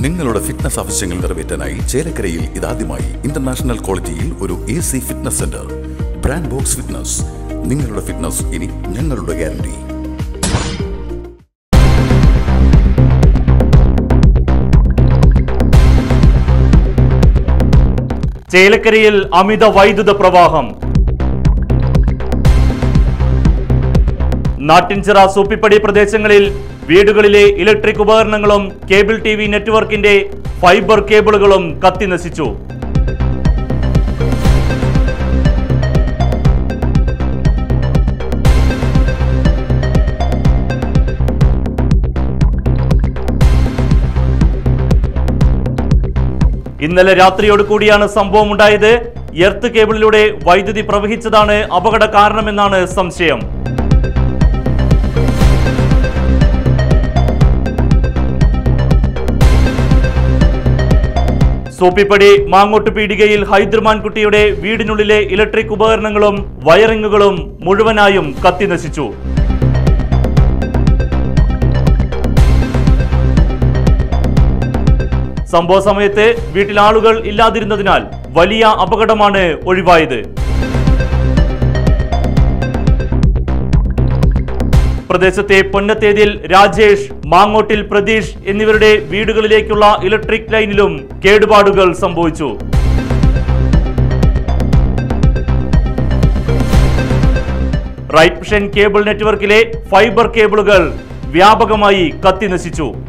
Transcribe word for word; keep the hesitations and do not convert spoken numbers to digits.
നിങ്ങളുടെ ഫിറ്റ്നസ് ആവശ്യങ്ങൾ നിറവേറ്റാനായി ചേലക്കരയിൽ ഇതാദ്യമായി ഇന്റർനാഷണൽ ക്വാളിറ്റിയിൽ ഒരു A C fitness centre. Brand box fitness. നിങ്ങളുടെ ഫിറ്റ്നസ് ഇനി ഞങ്ങളുടെ ഗ്യാരണ്ടി. ചേലക്കരയിൽ അമിത വൈദ്യുത പ്രവാഹം. നാട്ടിൻചിറ സൂപ്പിപ്പടി പ്രദേശങ്ങളിൽ വീടുകളിലെ ഇലക്ട്രിക് ഉപകരണങ്ങളും കേബിൾ ടി വി നെറ്റ്വർക്കിന്റെ ഫൈബർ കേബിളുകളും കത്തിനശിച്ചു. ഇന്നലെ രാത്രിയോട് കൂടിയാണ് സംഭവം ഉണ്ടായത്. എർത്ത് കേബിളിലൂടെ വൈദ്യുതി പ്രവഹിച്ചതാണ് അപകട കാരണമെന്നാണ് സംശയം. സൂപ്പിപ്പടി മാങ്ങോട്ട് പീടികയിൽ ഹൈദർമാൻകുട്ടിയുടെ വീടിനുള്ളിലെ ഇലക്ട്രിക് ഉപകരണങ്ങളും വയറിങ്ങുകളും മുഴുവനായും കത്തിനശിച്ചു. സംഭവ സമയത്ത് വീട്ടിൽ ആളുകൾ ഇല്ലാതിരുന്നതിനാൽ വലിയ അപകടമാണ് ഒഴിവായത്. പ്രദേശത്തെ പൊന്നത്തേതിൽ രാജേഷ്, മാങ്ങോട്ടിൽ പ്രതീഷ് എന്നിവരുടെ വീടുകളിലേക്കുള്ള ഇലക്ട്രിക് ലൈനിലും കേടുപാടുകൾ സംഭവിച്ചു. റൈറ്റ് വിഷൻ കേബിൾ നെറ്റ്വർക്കിലെ ഫൈബർ കേബിളുകൾ വ്യാപകമായി കത്തിനശിച്ചു.